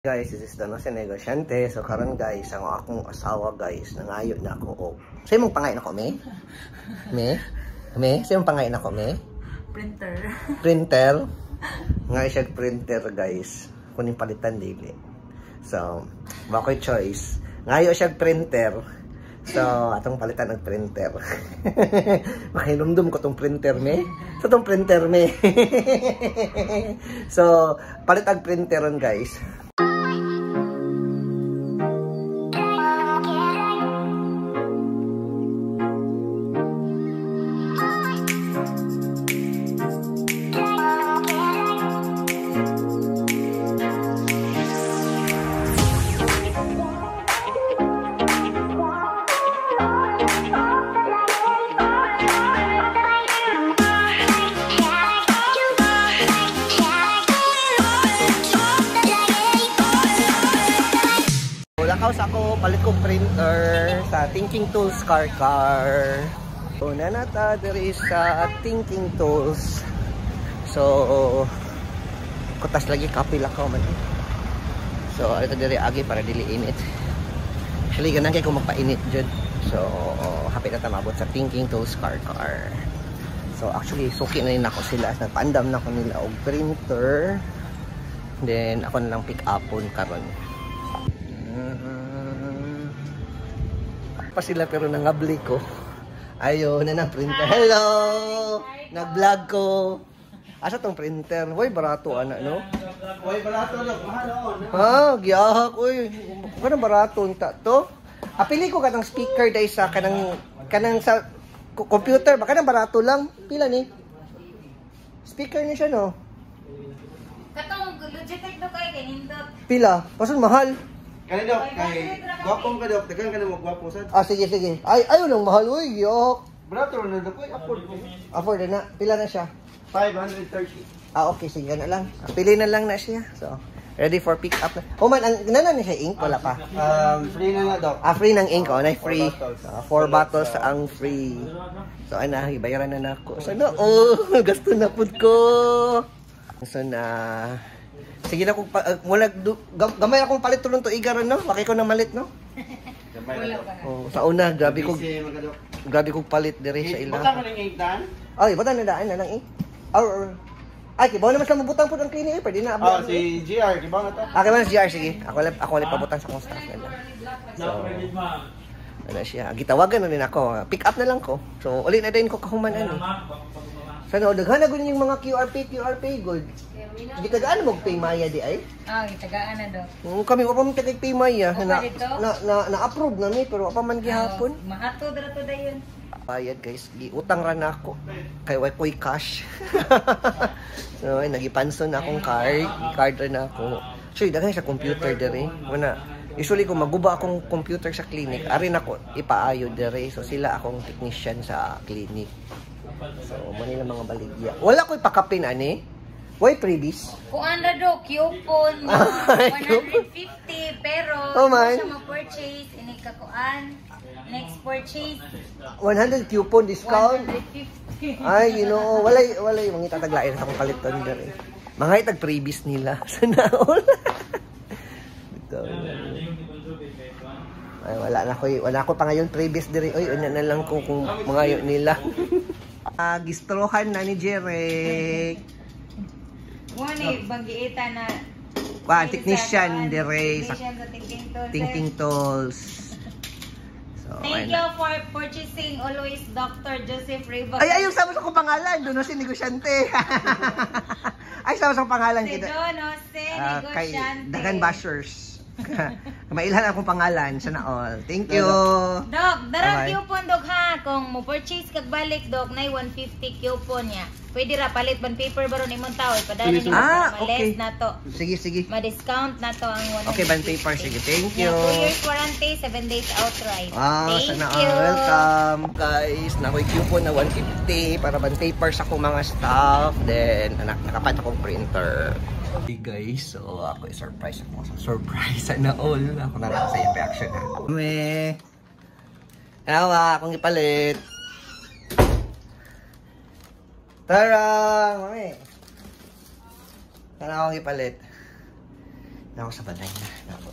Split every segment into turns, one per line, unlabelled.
Guys, this is Dono si Negosyante. So karon guys, ang akong asawa guys, nangayo na ako. Oh. Sa imong pangayon ako, me? Me? Sa imong pangayon ako, me?
Printer.
Printer? Nga siya printer guys. Kuning palitan dili. So, bakoy choice. Ngayo siya printer. So, atong palitan ng printer. Makinumdum ko tong printer, me? So, tong printer, me? So, palitag printeron guys. Lakaw sa ako, palit kong printer sa Thinking Tools Car. Una na ta, there is sa Thinking Tools. So, kutas lagi kapil ako man. So, ito diri agi para dili init. Actually, ganang kay kung magpainit dyan. So, hapit na tamabot sa Thinking Tools Car. So, actually, suki na rin ako sila. Nagpaandam na ako nila og printer. Then, ako na lang pick upon karon. Pa sila pero nangabli ko. Ayun na printer. Hello! Nag-vlog ko. Asa tong printer? Hoy, barato ana, no? Hoy, barato lang. Ha, giyahak oy. Kanang barato unta to. Apili ko kanang speaker dai sa kanang sa computer, baka nang barato lang. Pila ni? Speaker ni siya no.
Katong Logitech do kay nindot.
Pila? Pasun mahal.
Kaya dok, kay gwapong ka dok, tagal ka na magwapo sad.
Ah, sige. Ay, ayaw lang mahal, uy, giyok.
Barato na dok, afford ko.
Afford na. Pila na siya?
530.
Ah, okay, sige na lang. Pili na lang na siya. So, ready for pick up na. Oh man, ang nanan ni siya ink wala pa.
Free na nga dok.
Ah, free ng ink oh, na free. 4 bottles ang
bottles.
free. So, ay na, ibayaran na nako. Sana gasto na pud ko. So na sige na kung gamay akong palit tulong to igaron no. Laki ko na malit no. Oh, sa una grabe kog palit diri sa ila.
Butang ka ng ink dan?
Ay, butang na daan na lang ink. Ay, kibaw naman sila mabutang po ng clinic eh. Pwede na.
Si GR, kibaw na to.
Okay man si GR, sige. Ako ulit pabutang sa kong staff nila. So, ano siya. Gitawagan na rin ako. Pick up na lang ko. So, ulit na din ko kahuman ano. Sana, daghan na gud yung mga QR pay good. Gitagaan mo pay Maya di ay?
Ah, gitagaan na do.
Kami wa pa man tagay pay Maya na approve na mi pero wa pa man gihapon.
Mahato dra to dayon.
Bayad guys, giutang ra na ako. Kay way koy cash. So, ay nagipanson na akong card ra na ako. So, daghan sa computer dere. Wala. Usually kung maguba akong computer sa clinic, ari na ko ipaayo dere. So sila akong technician sa clinic. So, muna mga baligya. Wala ko'y pakapin, ani? Why previous?
Kung ano do, coupon mo, 150, pero
man.
siya ma-purchase, ini kakuan, next purchase,
100 coupon discount?
150.
Ay, walay, mga itataglain sa kong palitan dyan eh. Mga itag previous nila. Sana all. Ay, wala ko pa ngayon previous diri. Oy, una na lang kung mga yun nila. Gistrohan na ni Jerek.
Wani, banggiita na
technician dire sa Thinking Tools. So,
thank you for purchasing always Dr. Joseph Rivas.
Ay, ayaw sama sa kong pangalan. Doon si negosyante. Ay, sama sa pangalan.
Si Don Jose, negosyante.
Kay Dagan Bashers. Mailhan akong pangalan. Sana all. Thank you.
Dok, darang coupon dok ha. Kung mo purchase kag balik dok, na 150 coupon niya. Pwede ra palit ban paper baron imong tao. Padala ni
okay.
Na to.
Sige.
Ma-discount na to ang 150.
Okay, ban paper. Sige, thank you.
2 years warranty, 7 days outright.
Thank you. Welcome. Guys, nakoy coupon na 150 para ban paper sa akong mga staff. Then, nakapat akong printer. Hey guys, so ako i-surprise ako. Surprise na all. Ako na lang sa yung reaction ha. Akong ipalit. Tara! Mami! Sana akong ipalit. Ako sa balay na.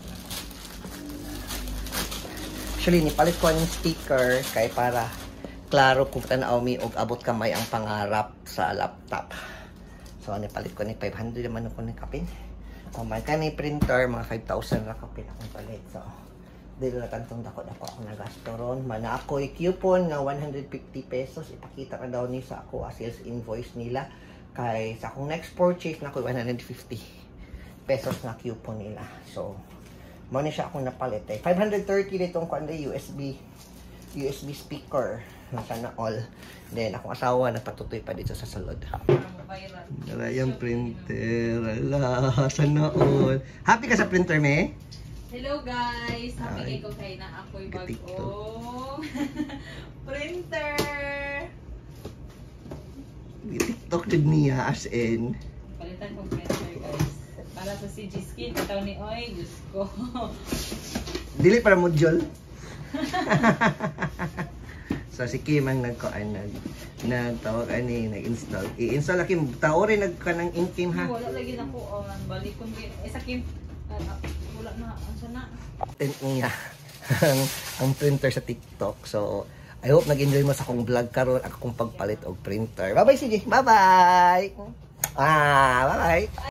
Actually, nipalit ko ang sticker kay para klaro kung tanaw mi og abot kamay ang pangarap sa laptop. So, nipalit ko ni 500 naman ako ni kapin. May kanay printer, mga 5,000 na kapin akong palit. So, dito na kantong dako ako nagasto ron. Mana ako'y coupon nga 150 pesos. Ipakita ka daw ni sa ako sales invoice nila. Kay sa akong next purchase na ako'y 150 pesos na coupon nila. So, mo ni siya akong napalit. 530 ditong kuan USB speaker na sana all. Then akong asawa nagpatutoy pa dito sa salod. Wala yung printer. Ala, sana all. Happy ka sa printer, me?
Hello guys! Happy ko kay na ako'y bagong printer!
TikTok din niya as in.
Palitan kong printer guys. Para sa CG Skin, itaw ni Oy, Diyos ko.
Dili para module. So si Kim ang nagtawag ani nag-install. I-install akim tao rin nagkanang in-Kim ha.
Wala lagi na ko balik kung sa Kim. Wala na sana.
Niya ang printer sa TikTok. So I hope nag-enjoy mo sa akong vlog karon akong pagpalit og printer. Bye bye CJ. Bye bye. Bye bye.